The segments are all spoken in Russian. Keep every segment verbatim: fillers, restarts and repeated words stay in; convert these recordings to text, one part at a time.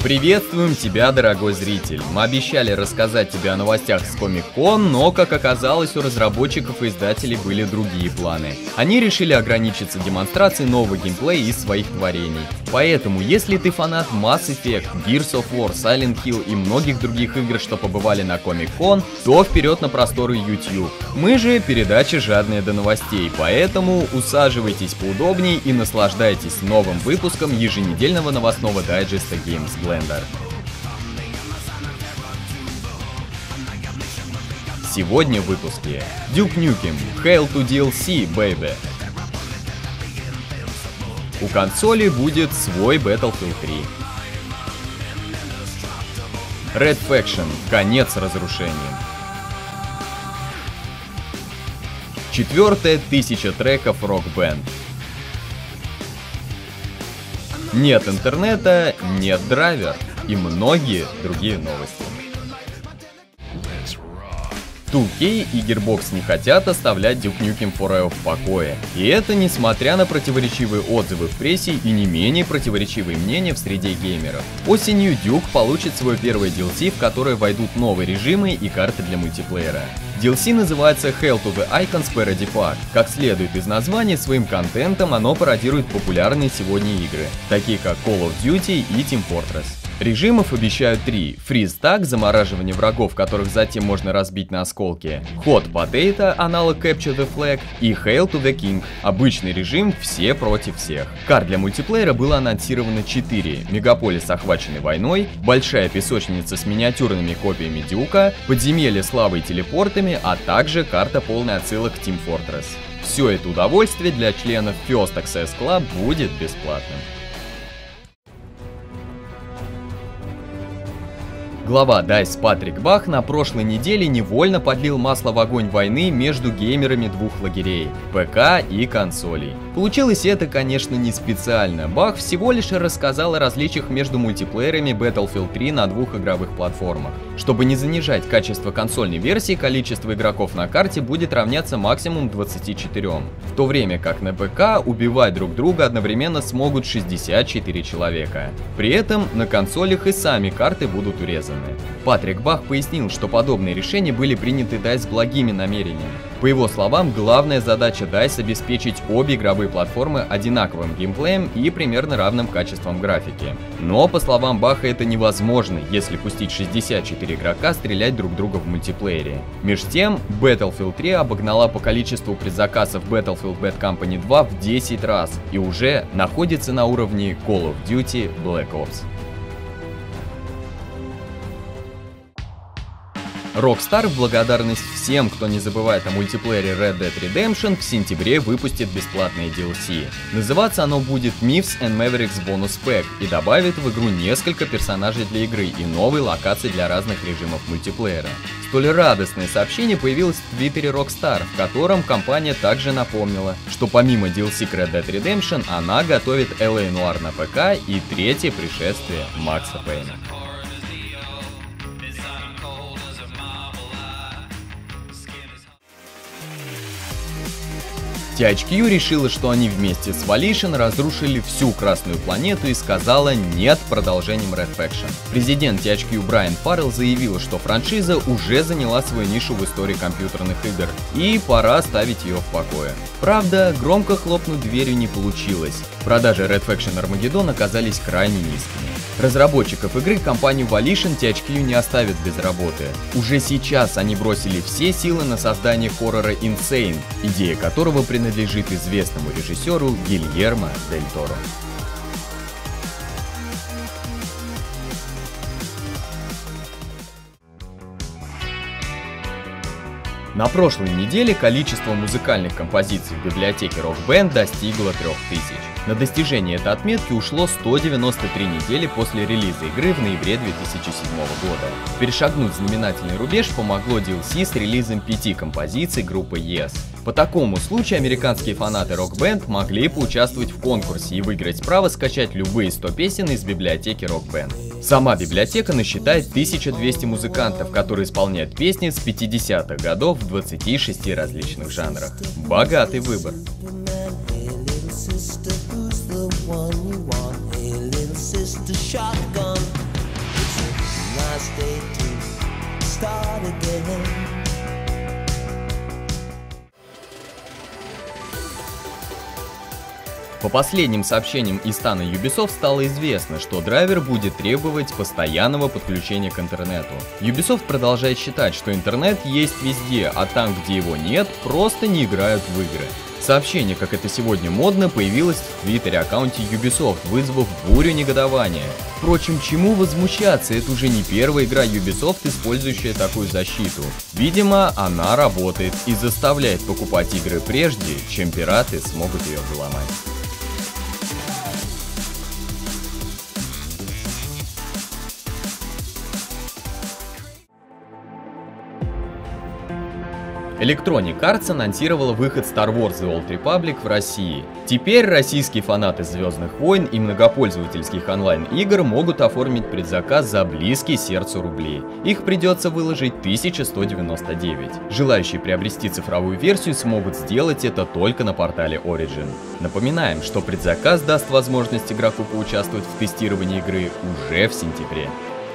Приветствуем тебя, дорогой зритель! Мы обещали рассказать тебе о новостях с Комик-кон, но, как оказалось, у разработчиков и издателей были другие планы. Они решили ограничиться демонстрацией нового геймплея из своих творений. Поэтому, если ты фанат Mass Effect, Gears of War, Silent Hill и многих других игр, что побывали на Комик-кон, то вперед на просторы YouTube. Мы же передача жадная до новостей, поэтому усаживайтесь поудобнее и наслаждайтесь новым выпуском еженедельного новостного дайджеста Games Blender. Сегодня в выпуске Duke Nukem, Hail to ди эл си, baby. У консоли будет свой Battlefield три. Red Faction, конец разрушениям. Четвертая тысяча треков Rock Band. Нет интернета, нет драйвер и многие другие новости. ту кей и Gearbox не хотят оставлять Duke Nukem Forever в покое. И это несмотря на противоречивые отзывы в прессе и не менее противоречивые мнения в среде геймеров. Осенью Duke получит свой первый ди эл си, в которое войдут новые режимы и карты для мультиплеера. ди эл си называется Hail to the Icons Parody Pack. Как следует из названия, своим контентом оно пародирует популярные сегодня игры, такие как Call of Duty и Team Fortress. Режимов обещают три: Freeze Tag, замораживание врагов, которых затем можно разбить на осколки, Hot Potato, аналог Capture the Flag, и Hail to the King, обычный режим все против всех. Карт для мультиплеера было анонсировано четыре: Мегаполис, охваченный войной, большая песочница с миниатюрными копиями Дюка, подземелье славы и телепортами, а также карта полная отсылок к Team Fortress. Все это удовольствие для членов First Access Club будет бесплатным. Глава дайс Патрик Бах на прошлой неделе невольно подлил масло в огонь войны между геймерами двух лагерей – ПК и консолей. Получилось это, конечно, не специально. Бах всего лишь рассказал о различиях между мультиплеерами Battlefield три на двух игровых платформах. Чтобы не занижать качество консольной версии, количество игроков на карте будет равняться максимум двадцати четырем, в то время как на ПК убивать друг друга одновременно смогут шестьдесят четыре человека. При этом на консолях и сами карты будут урезаны. Патрик Бах пояснил, что подобные решения были приняты дайс с благими намерениями. По его словам, главная задача дайс обеспечить обе игровые платформы одинаковым геймплеем и примерно равным качеством графики. Но, по словам Баха, это невозможно, если пустить шестьдесят четыре игрока стрелять друг друга в мультиплеере. Меж тем, Battlefield три обогнала по количеству предзаказов Battlefield Bad Company два в десять раз и уже находится на уровне Call of Duty Black Ops. Rockstar в благодарность всем, кто не забывает о мультиплеере Red Dead Redemption, в сентябре выпустит бесплатное ди эл си. Называться оно будет Myths and Mavericks Bonus Pack и добавит в игру несколько персонажей для игры и новые локации для разных режимов мультиплеера. Столь радостное сообщение появилось в твиттере Rockstar, в котором компания также напомнила, что помимо ди эл си к Red Dead Redemption она готовит эл эй Noire на ПК и третье пришествие Макса Пейна. ти эйч кью решила, что они вместе с Volition разрушили всю Красную планету и сказала нет продолжением Red Faction. Президент ти эйч кью Брайан Фаррелл заявил, что франшиза уже заняла свою нишу в истории компьютерных игр и пора ставить ее в покое. Правда, громко хлопнуть дверью не получилось. Продажи Red Faction Armageddon оказались крайне низкими. Разработчиков игры компанию Volition ти эйч кью не оставит без работы. Уже сейчас они бросили все силы на создание хоррора Insane, идея которого принадлежит известному режиссеру Гильермо Дель Торо. На прошлой неделе количество музыкальных композиций в библиотеке Rock Band достигло трёх тысяч. На достижение этой отметки ушло сто девяносто три недели после релиза игры в ноябре две тысячи седьмого года. Перешагнуть знаменательный рубеж помогло ди эл си с релизом пяти композиций группы Yes. По такому случаю американские фанаты Rock Band могли поучаствовать в конкурсе и выиграть право скачать любые сто песен из библиотеки Rock Band. Сама библиотека насчитает тысячу двести музыкантов, которые исполняют песни с пятидесятых годов в двадцати шести различных жанрах. Богатый выбор. Sister, who's the one you want? Hey, little sister, shotgun. last day to start again. По последним сообщениям из стана Ubisoft стало известно, что драйвер будет требовать постоянного подключения к интернету. Ubisoft продолжает считать, что интернет есть везде, а там, где его нет, просто не играют в игры. Сообщение, как это сегодня модно, появилось в твиттере аккаунте Ubisoft, вызвав бурю негодования. Впрочем, чему возмущаться, это уже не первая игра Ubisoft, использующая такую защиту. Видимо, она работает и заставляет покупать игры прежде, чем пираты смогут ее взломать. Electronic Arts анонсировала выход Star Wars The Old Republic в России. Теперь российские фанаты Звездных войн и многопользовательских онлайн-игр могут оформить предзаказ за близкие сердцу рублей. Их придется выложить тысяча сто девяносто девять. Желающие приобрести цифровую версию смогут сделать это только на портале Origin. Напоминаем, что предзаказ даст возможность игроку поучаствовать в тестировании игры уже в сентябре.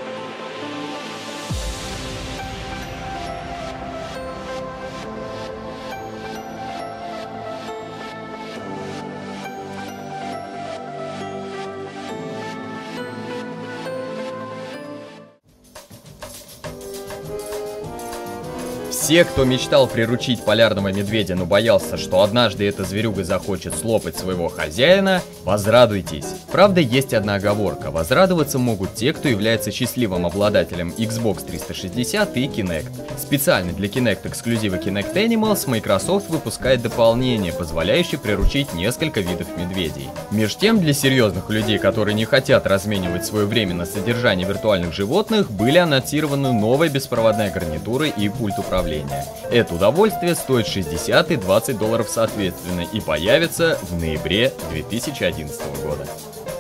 Все, кто мечтал приручить полярного медведя, но боялся, что однажды эта зверюга захочет слопать своего хозяина, возрадуйтесь. Правда, есть одна оговорка. Возрадоваться могут те, кто является счастливым обладателем Xbox триста шестьдесят и Kinect. Специально для Kinect эксклюзива Kinect Animals Microsoft выпускает дополнение, позволяющее приручить несколько видов медведей. Меж тем, для серьезных людей, которые не хотят разменивать свое время на содержание виртуальных животных, были анонсированы новая беспроводная гарнитура и пульт управления. Это удовольствие стоит шестьдесят и двадцать долларов соответственно и появится в ноябре две тысячи одиннадцатого года.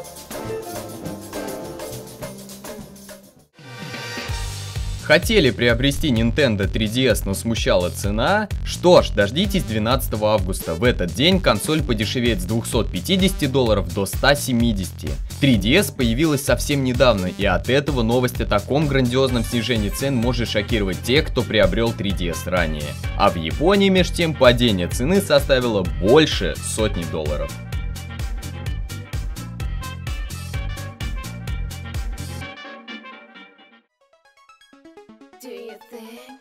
Хотели приобрести Nintendo три ди эс, но смущала цена? Что ж, дождитесь двенадцатого августа. В этот день консоль подешевеет с двухсот пятидесяти долларов до ста семидесяти. три ди эс появилась совсем недавно, и от этого новость о таком грандиозном снижении цен может шокировать тех, кто приобрел три ди эс ранее. А в Японии, меж тем, падение цены составило больше сотни долларов. Do you think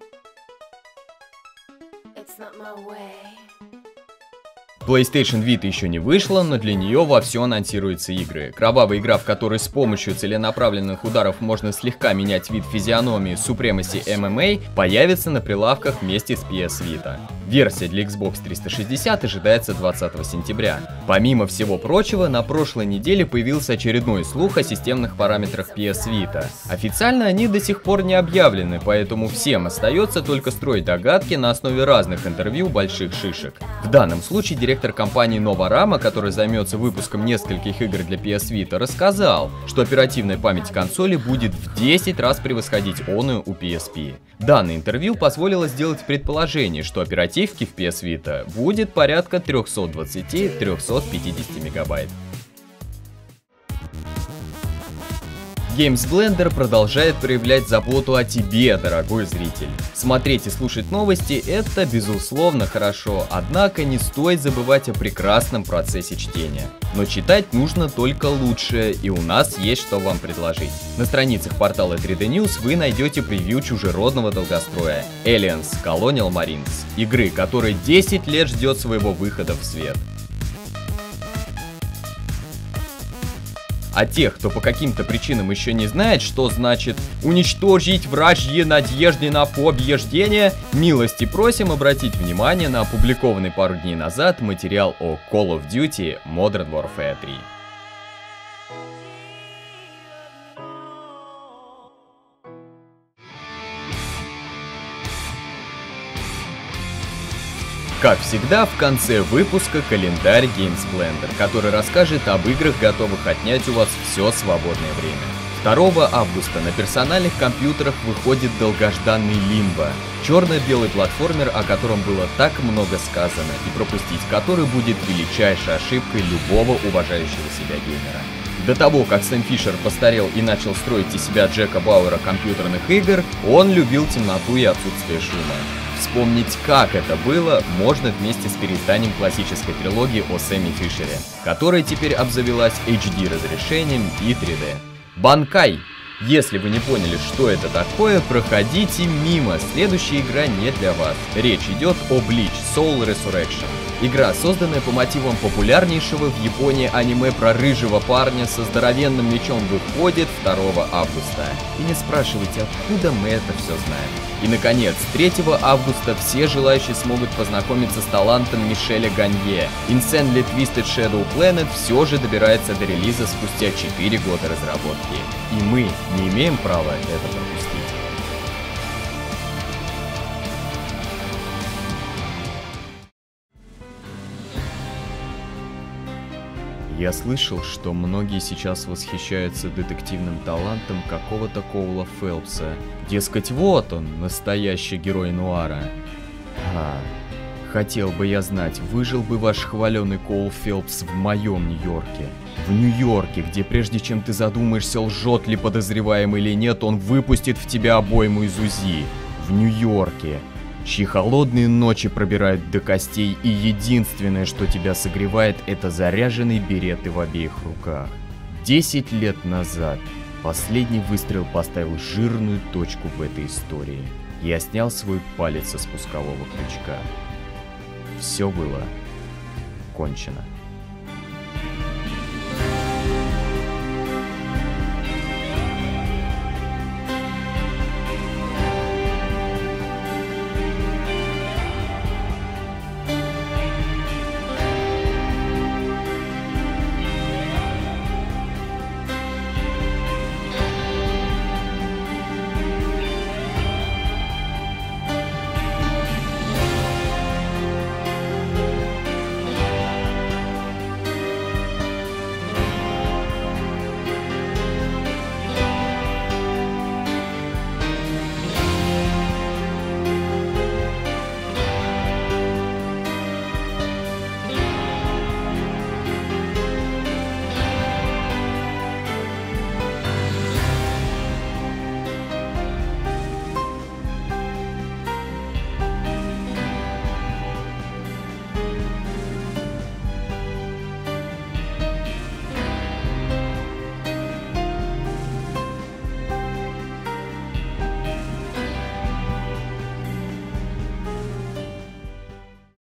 it's not my way? PlayStation Vita еще не вышла, но для нее вовсю анонсируются игры. Кровавая игра, в которой с помощью целенаправленных ударов можно слегка менять вид физиономии Supremacy эм эм а, появится на прилавках вместе с пи эс Vita. Версия для Xbox триста шестьдесят ожидается двадцатого сентября. Помимо всего прочего, на прошлой неделе появился очередной слух о системных параметрах пи эс Vita. Официально они до сих пор не объявлены, поэтому всем остается только строить догадки на основе разных интервью больших шишек. В данном случае директор компании Novarama, который займется выпуском нескольких игр для пи эс Vita, рассказал, что оперативная память консоли будет в десять раз превосходить оную у пи эс пи. Данное интервью позволило сделать предположение, что оперативки в пи эс Vita будет порядка трёхсот двадцати — трёхсот пятидесяти мегабайт. Games Blender продолжает проявлять заботу о тебе, дорогой зритель. Смотреть и слушать новости — это безусловно хорошо, однако не стоит забывать о прекрасном процессе чтения. Но читать нужно только лучшее, и у нас есть что вам предложить. На страницах портала три дэ News вы найдете превью чужеродного долгостроя Aliens Colonial Marines, игры, которая десять лет ждет своего выхода в свет. А тех, кто по каким-то причинам еще не знает, что значит уничтожить вражьи надежды на побеждение, милости просим обратить внимание на опубликованный пару дней назад материал о Call of Duty Modern Warfare три. Как всегда, в конце выпуска календарь Games Blender, который расскажет об играх, готовых отнять у вас все свободное время. второго августа на персональных компьютерах выходит долгожданный Limbo, черно-белый платформер, о котором было так много сказано, и пропустить который будет величайшей ошибкой любого уважающего себя геймера. До того, как Сэм Фишер постарел и начал строить из себя Джека Бауэра компьютерных игр, он любил темноту и отсутствие шума. Вспомнить, как это было, можно вместе с переизданием классической трилогии о Сэме Фишере, которая теперь обзавелась эйч ди разрешением и три дэ. Банкай! Если вы не поняли, что это такое, проходите мимо, следующая игра не для вас. Речь идет о Bleach Soul Resurrection. Игра, созданная по мотивам популярнейшего в Японии аниме про рыжего парня со здоровенным мечом, выходит второго августа. И не спрашивайте, откуда мы это все знаем. И наконец, третьего августа все желающие смогут познакомиться с талантом Мишеля Ганье. Insanely Twisted Shadow Planet все же добирается до релиза спустя четыре года разработки. И мы не имеем права это пропустить. Я слышал, что многие сейчас восхищаются детективным талантом какого-то Коула Фелпса. Дескать, вот он, настоящий герой нуара. А, хотел бы я знать, выжил бы ваш хваленый Коул Фелпс в моем Нью-Йорке. В Нью-Йорке, где прежде чем ты задумаешься, лжет ли подозреваемый или нет, он выпустит в тебя обойму из УЗИ. В Нью-Йорке, чьи холодные ночи пробирают до костей, и единственное, что тебя согревает, это заряженные береты в обеих руках. Десять лет назад последний выстрел поставил жирную точку в этой истории. Я снял свой палец со спускового крючка. Все было кончено.